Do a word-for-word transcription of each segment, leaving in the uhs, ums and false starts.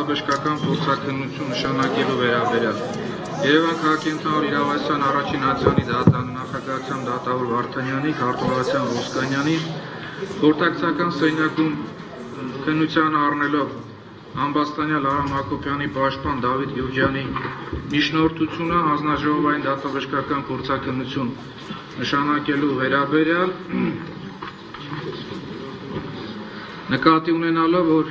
դատաբժշկական փորձաքննություն նշանակելու վերաբերյալ Երևան քաղաքենթանուր իրավասության առաջին ատյանի դատարանի նախագահության դատավոր Վարդանյանի, քարտուղարության Ոսկանյանի, խորհրդակցական սենյակում քննության առնելով Ամբաստանյալ Արամ Հակոբյանի պաշտպան Դավիթ Գյուրջյանի միջնորդությունը հանձնաժողովային դատաբժշկական փորձաքննություն նշանակելու վերաբերյալ նկատի ունենալով, որ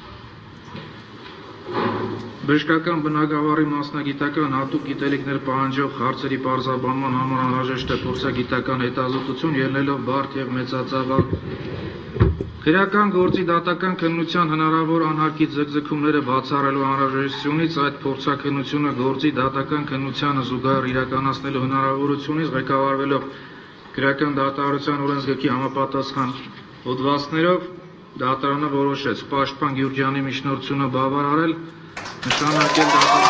բժշկական բնագավառի մասնագիտական հատուկ գիտելիքներ պահանջող հարցերի պարզաբանման համար անհրաժեշտ է փորձագիտական հետազոտություն, ելնելով բարդ եւ մեծածավալ քրեական գործի դատական քննության հնարավոր անհարկից ձգձգումները բացառելու անհրաժեշտությունից, այդ փորձաքննությունը գործի դատական քննությանը զուգահեռ իրականացնելու հնարավորությունից ղեկավարվելով քրեական դատարանության օրենսգրքի համապատասխան հոդվածներով դատարանը որոշեց պաշտպան Գյուրջյանի միջնորդությունը բավարարել, նշանակել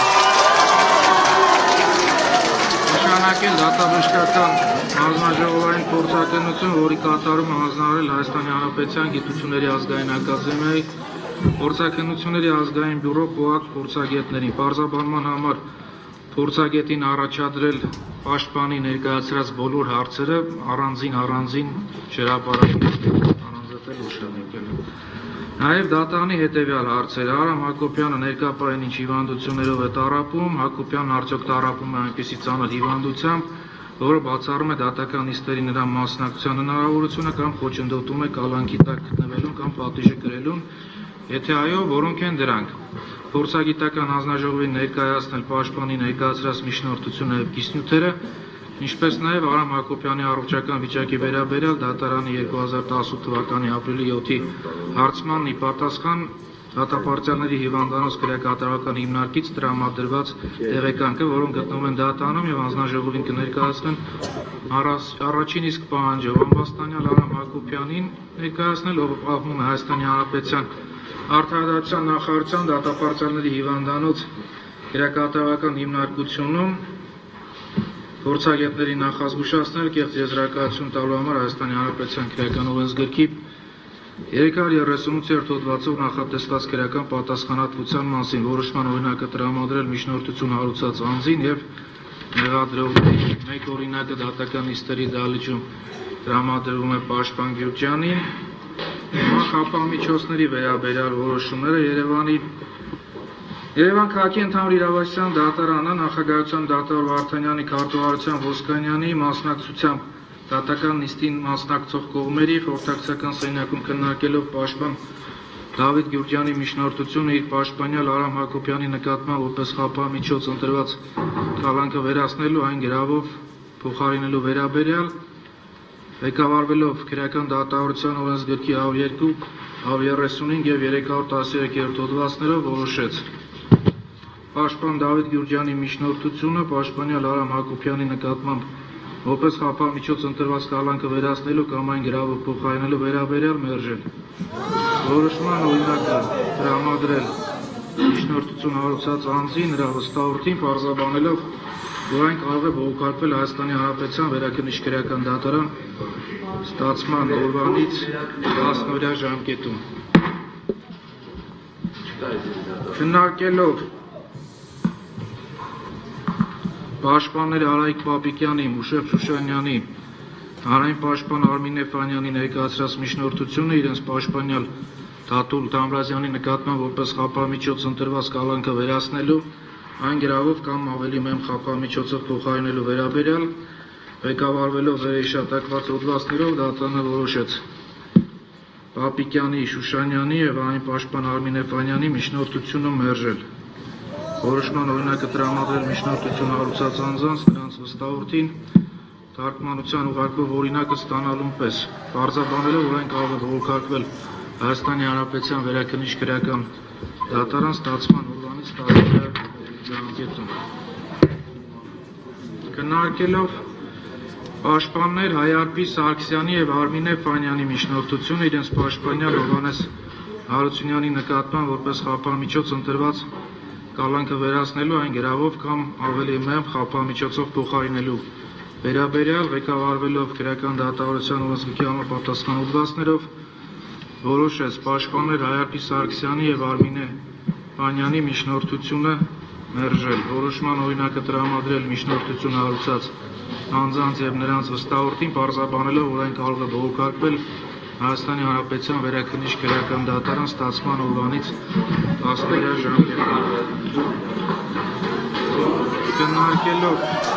նշանակել դատաբժշկական հանձնաժողովային փորձաքննություն, որի կատարումը հանձնարարել Հայաստանի Հանրապետության Գիտությունների ազգային ակադեմիայի փորձաքննությունների ազգային բյուրո ՊՕԱԿ փորձագետներին պարզաբանման համար փորձագետին առաջադրել պաշտպանի ներկայացրած բոլոր հարցերը առանձին առանձին հրապարակել առանձնացնել նշանակել։ Նաև դատարանի հետևյալ հարցերը Արամ Հակոբյանը ներկա պահին ինչ հիվանդություններով է տառապում, Հակոբյանն արդյոք տառապում է այնպիսի ծանր հիվանդությամբ, որը բացառում է դատական նիստերի նրա մասնակցության հնարավորությունը կամ խոչընդոտում է կալանքի տակ գտնվելուն կամ պատիժը կրելուն, եթե այո, որոնք են դրանք։ Փորձագիտական հանձնաժողովին ներկայացնել պաշտպանի ներկայացրած միջնորդությունը եւ կիսնյութերը, ինչպես նաև Արամ Հակոբյանի առողջական վիճակի վերաբերյալ դատարանի երկու հազար տասութ թվականի ապրիլի յոթի հարցմանն ի պատասխան դատապարտյալների հիվանդանոց քրեակատարական հիմնարկից տրամադրված տեղեկանքը, որոնք գտնվում են դատարանում եւ հանձնաժողովին կներկայացնեն առաջին իսկ պահանջով Ամբաստանյալ Արամ Հակոբյանին ներկայացնել, ով ապահովում է Հայաստանի Հանրապետության Արդարադատության նախարարության դատապարտյալների հիվանդանոց քրեակատարական հիմնարկությունում փորձագետների նախազգուշացնել կեղծ եզրակացություն տալու համար Հայաստանի Հանրապետության քրեական օրենսգրքի երեք հարյուր երեսունութերորդ հոդվածով նախատեսված քրեական պատասխանատվության մասին որոշման օրինակը տրամադրել միջնորդություն հարուցած անձին եւ մեղադրողների մեկ օրինակը դատական նիստերի դահլիճում տրամադրվում է պաշտպան Գյուրջյանին։ Խափամիջոցների վերաբերյալ որոշումները Երևանի Երևան քաղաքենթանուր իրավասության դատարանը նախագահության դատավոր Վարդանյանի, քարտուղարության Ոսկանյանի մասնակցությամբ դատական նիստին մասնակցող կողմերի խորհրդակցական սենյակում քննարկելով պաշտպան Դավիթ Գյուրջյանի միջնորդությունը իր պաշտպանյալ Արամ Հակոբյանի նկատմամբ որպես խափամիջոց ընտրված կալանքը վերացնելու այն գրավով փոխարինելու վերաբերյալ ղեկավարվելով քրեական դատավորության օրենսգրքի հարյուր երկու, հարյուր երեսունհինգ եւ երեք հարյուր տասներորդ հոդվածներով որոշեց պաշտպան Դավիթ Գյուրջյանի միջնորդությունը պաշտպանյալ Արամ Հակոբյանի նկատմամբ որպես խափամիջոց ընտրված կալանքը վերացնելու կամ այն գրավով փոխարինելու վերաբերյալ մերժել։ Որոշման օրինակը տրամադրել միջնորդություն հարուցած անձին նրա վստահորդին պարզաբանելով, որ այն կարող է բողոքարկվել Հայաստանի Հանրապետության վերաքննիչ քրեական դատարան ստացման օրվանից տասնօրյա ժամկետում։ Քննարկելով պաշտպաններ Արայիկ Պապիկյանի, Մուշեփ Շուշանյանի, հանրային պաշտպան Արմինե Ֆանյանի ներկայացրած միջնորդությունը իրենց պաշտպանյալ Թաթուլ Թամրազյանի նկատմամբ որպես խափամիջոց ընտրված կալանքը վերացնելու, այն գրավով կամ ավելի մեմ խափամիջոցով փոխարինելու վերաբերյալ ղեկավարվելով վերհիշատակված հոդվածներով դատարանը որոշեց Պապիկյանի, Շուշանյանի եւ այն պաշտպան Արմինե Ֆանյանի միջնորդությունը մերժել։ Որոշման օրինակը տրամադրել միջնորդություն հարուցած անձանց նրանց վստահորդին թարգմանության ուղարկվող օրինակը ստանալուն պես, պարզաբանելով, որ այն կարող է բողոքարկվել Հայաստանի Հանրապետության վերաքննիչ քրեական դատարան ստացման օրվանից տասնօրյա ժամկետում։ Քննարկելով պաշտպաններ Հայարփի Սարգսյանի եւ Արմինե Ֆանյանի միջնորդությունը իրենց պաշտպանյալ Հովհաննես Հարությունյանի նկատմամբ որպես խափամիջոց ընտրված կալանքը վերացնելու այն գրավով կամ ավելի մեմ խափամիջոցով փոխարինելու վերաբերյալ ղեկավարվելով քրեական դատավորության օրենսգրքի համապատասխան հոդվածներով որոշեց պաշտպաններ Հայարփի Սարգսյանի եւ Արմինե Ֆանյանի միջնորդությունը մերժել, որոշման օրինակը տրամադրել միջնորդություն հարուցած անձանց եւ նրանց վստահորդին պարզաբանելով, որ այն կարող է բողոքարկվել Հայաստանի Հանրապետության վերաքննիչ քրեական դատարան ստացման օրվանից տասնօրյա ժամկետով քննարկելով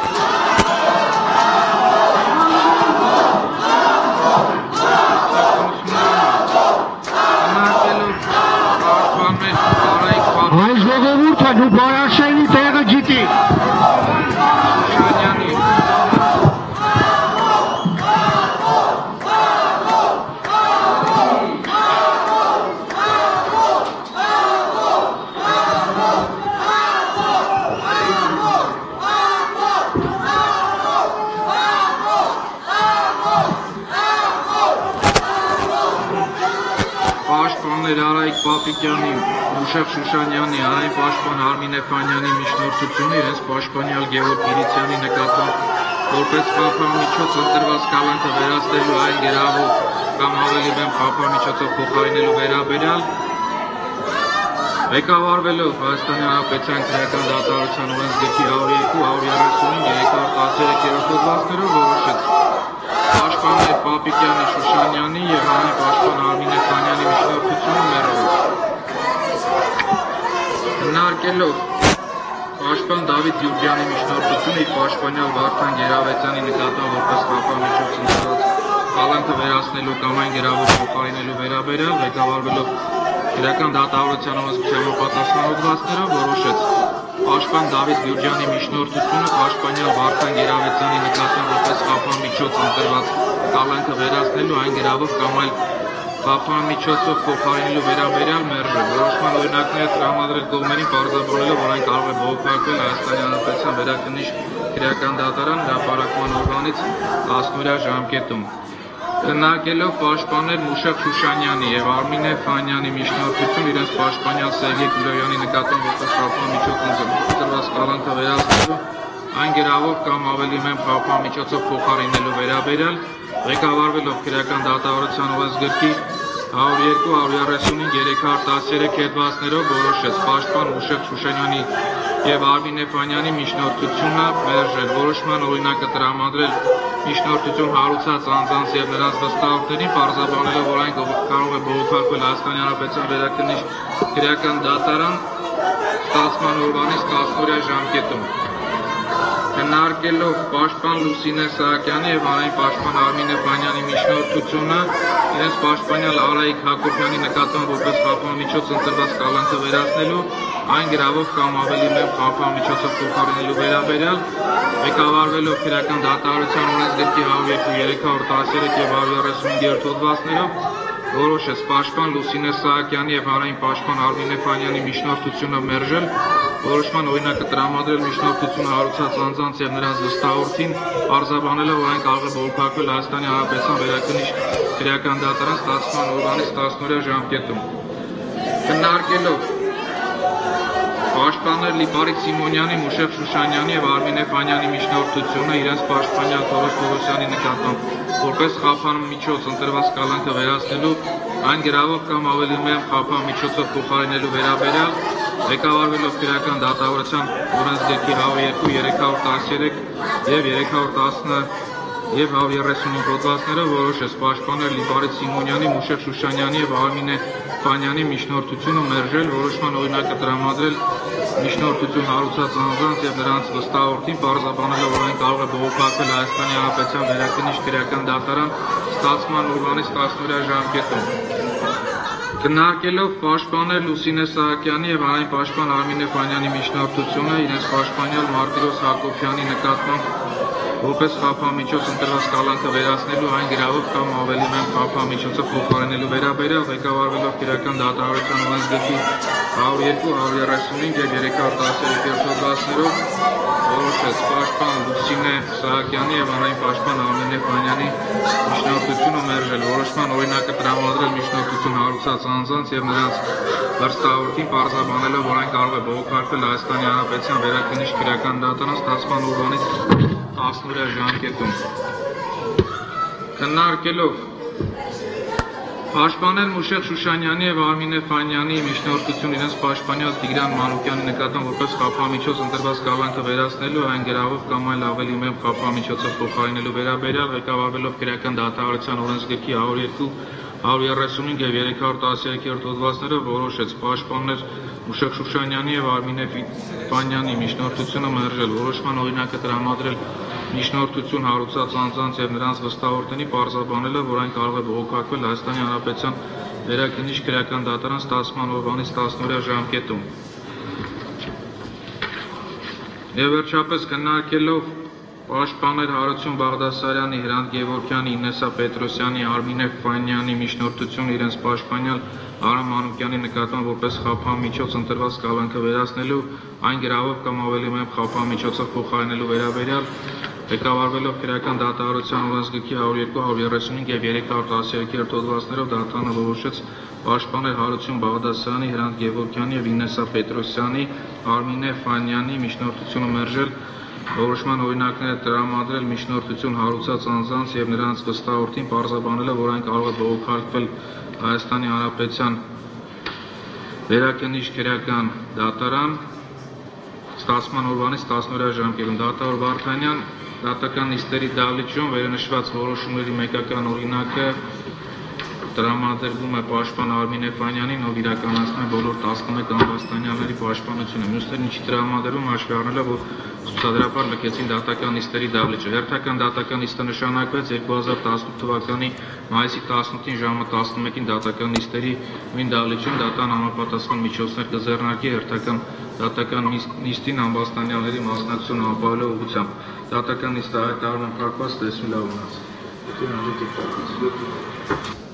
Այս ժողովուրդը դու Բարաշյանի տեղը գիտի։ Պաշտպաններ Արայիկ Պապիկյանի, Մուշեղ Շուշանյանի, Արայն պաշտպան Արմինե Ֆանյանի միջնորդությունը իրենց պաշտպանյալ Գևորգ Իրիցյանի նկատմամբ որպես խափամիջոց ընտրված կալանքը վերացնելու այն գերավոր կամ ավելի բեմ խափամիջոցով փոխարինելու վերաբերյալ ղեկավարվելով Հայաստանի Հանրապետության քրեական դատարանության օրենսգրքի հարյուր երկու հարյուր երեսունհինգ երեք հարյուր տասներեք հոդվածներով որոշեց պաշտպաններ Պապիկյանի, Շուշանյանի և Արայն պաշտպան Արմինե Ֆանյանի միջնորդությունը մերժել։ Քննարկելով պաշտպան Դավիթ Գյուրջյանի միջնորդությունը իր պաշտպանյալ Վարդան Գերավեցյանի նկատմամբ որպես խափամիջոց ընտրված կալանքը վերացնելու կամ այն գերավոր փոխարինելու վերաբերյալ ղեկավարվելով քրեական դատավարության օրենսգրքին համապատասխան հոդվածներով որոշեց պաշտպան Դավիթ Գյուրջյանի միջնորդությունը պաշտպանյալ Վարդան Գերավեցյանի նկատմամբ որպես խափամիջոց ընտրված կալանքը վերացնելու այն գերավոր կամ այլ խափամիջոցով փոխարինելու վերաբերյալ մերժել։ Որոշման օրինակները տրամադրել կողմերին պարզաբանելով, որ այն կարող է բողոքարկվել Հայաստանի Հանրապետության վերաքննիչ քրեական դատարան հրապարակման օրվանից տասնօրյա ժամկետում։ Քննարկելով պաշտպաններ Մուշեղ Շուշանյանի և Արմինե Ֆանյանի միջնորդություն իրենց պաշտպանյալ Սերգեյ Գուրոյանի նկատմամբ որպես խափամիջոց ընտրված կալանքը վերացնելու այն գերավոր կամ ավելի մեծ խափամիջոցով փոխարինելու վերաբերյալ ղեկավարվելով քրեական դատավարության օրենսգրքի հարյուր երկու հարյուր երեսունհինգ երեք հարյուր տասներեք հոդվածներով որոշեց պաշտպան Մուշեղ Շուշանյանի և Արմինե Ֆանյանի միջնորդությունը մերժել, որոշման օրինակը տրամադրել միջնորդություն հարուցած անձանց և նրանց վստահորդներին պարզաբանելով, որ այն կարող է բողոքարկվել Հայաստանի Հանրապետության վերաքննիչ քրեական դատարան ստացման օրվանից տասնօրյա ժամկետում։ Քննարկելով պաշտպան Լուսինե Սահակյանի և Արայն պաշտպան Արմինե Ֆանյանի միջնորդությունը իրենց պաշտպանյալ Արայիկ Հակոբյանի նկատմամբ որպես խափամիջոց ընտրված կալանքը վերացնելու այն գրավով կամ ավելի մեծ խափամիջոցով փոխարինելու վերաբերյալ ղեկավարվելով քրեական դատավարության օրենսգրքի հարյուր երկու երեք հարյուր տասներեք և հարյուր երեսունհինգ հոդվածներով որոշեց պաշտպան Լուսինե Սահակյանի և Հանրային պաշտպան Արմինե Ֆանյանի միջնորդությունը մերժել, որոշման օրինակը տրամադրել միջնորդությունը հարուցած անձանց և նրանց վստահորդին պարզաբանելով, որ այն կարող է բողոքարկվել Հայաստանի Հանրապետության վերաքննիչ քրեական դատարան ստացման օրվանից տասնօրյա ժամկետում։ Քննարկելով պաշտպաններ Լիպարիկ Սիմոնյանի, Մուշեղ Շուշանյանի և Արմինե Ֆանյանի միջնորդությունը իրենց պաշտպանյալ Թորոս Պողոսյանի նկատմամբ որպես խափամիջոց ընտրված կալանքը վերացնելու այն գրավով կամ ավելի մեծ խափամիջոցով փոխարինելու վերաբերյալ ղեկավարվելով քրեական դատավարության օրենսգրքի հարյուր երկու երեք հարյուր տասներեք և երեք հարյուր տասը և հարյուր երեսունհինգ հոդվածներով որոշեց պաշտպանել Լիպարիկ Սիմոնյանի, Մուշեղ Շուշանյանի և Արմինե Ֆանյանի միջնորդությունը մերժել, որոշման օրինակը տրամադրել միջնորդություն հարուցած անձանց և նրանց վստահորդին պարզաբանելով, որ այն կարող է բողոքարկվել Հայաստանի Հանրապետության վերաքննիչ քրեական դատարան ստացման օրվանից տասնօրյա ժամկետում։ Քննարկելով պաշտպաներ Լուսինե Սահակյանի և Հանրային պաշտպան Արմինե Ֆանյանի միջնորդությունը իրենց պաշտպանյալ Մարտիրոս Հակոբյանի նկատմամբ որպես խափամիջոց ընտրված կալանքը վերացնելու այն գրավով կամ ավելի մեծ խափամիջոցով փոխարինելու վերաբերյալ ղեկավարվելով քրեական դատավարության օրենսգրքի հարյուր երկու հարյուր երեսունհինգ և երեք հարյուր տասներեք հոդվածներով որոշեց պաշտպան Լուսինե Սահակյանի և Հանրային պաշտպան Արմինե Ֆանյանի միջնորդությունը մերժել, որոշման օրինակը տրամադրել միջնորդություն հարուցած անձանց և նրանց վստահորդին պարզաբանելով, որ այն կարող է բողոքարկվել Հայաստանի Հանրապետության վերաքննիչ քրեական դատարան ստացման օրվանից տասնօրյա ժամկետում։ Քննարկելով Պաշտպանել Մուշեղ Շուշանյանի եւ Արմինե Ֆանյանի միջնորդություն իրենց պաշտպանյալ Տիգրան Մանուկյանի նկատմամբ որպես խափամիջոց ընտրված կալանքը վերացնելու, այն գրավով կամ այլ ավելի մեծ խափամիջոցով փոխարինելու վերաբերյալ ղեկավարվելով քրեական դատավարության օրենսգրքի հարյուր երկու, հարյուր երեսունհինգ եւ երեք հարյուր տասնյոթ հոդվածներով որոշեց պաշտպանել Մուշեղ Շուշանյանի եւ Արմինե Ֆանյանի միջնորդությունը մերժել, որոշման օրինակը տրամադրել միջնորդություն հարուցած անձանց եւ նրանց վստահորդների պարզաբանելը, որ այն կարող է բողոքարկվել Հայաստանի Հանրապետության վերաքննիչ քրեական դատարան ստացման օրվանից տասնօրյա ժամկետում։ Եվ վերջապես քննարկելով պաշտպանել Հարություն Բաղդասարյանի, Հրանտ Գևորգյանի, Ինեսա Պետրոսյանի, Արմինե Ֆանյանի միջնորդություն իրենց պաշտպանյալ Արամ Մանուկյանի նկատմամբ որպես խափամիջոց ընտրված կալանքը վերացնելու, այն գրավով կամ ավելի մեծ խափամիջոցով փոխարինելու վերաբերյալ ղեկավարվելով քրեական դատավարության օրենսգրքի հարյուր երկու, հարյուր երեսունհինգ եւ երեք հարյուր տասնյոթ հոդվածներով դատարանը որոշեց պաշտպանել Հարություն Բաղդասարյանի, Հրանտ Գևորգյանի եւ Ինեսա Պետրոսյանի, Արմինե Ֆանյանի միջնորդությունը մերժել, որոշման օրինակները տրամադրել միջնորդություն հարուցած անձանց եւ նրանց վստահորդին պարզաբանելը, որ այն կարող է բողոքարկվել Հայաստանի Հանրապետության վերաքննիչ քրեական դատարան ստացման օրվանից տասնօրյա ժամկետում։ Դատավոր Վարդանյան դատական նիստերի դահլիճում վերանշված որոշումների մեկական օրինակը տրամադրվում է պաշտպան Արմինե Ֆանյանին, ով իրականացնում է բոլոր տասնմեկ ամբաստանյալների պաշտպանությունը։ Մյուսներին չի տրամադրվում, հաշվի առնելով, որ ցուցադրապար լքեցին դատական նիստերի դահլիճը։ Հերթական դատական նիստը նշանակվեց երկու հազար տասնութ թվականի մայիսի տասնութին ժամը տասնմեկին դատական նիստերի նույն դահլիճում դատան համապատասխան միջոցներ կձեռնարկի հերթական դատական նիստին ամբաստանյալների մասնակցություն ապահովելու ուղղությամբ։ Դատական նիստը հայտարարում փակված, տեսնի լավ մնաց։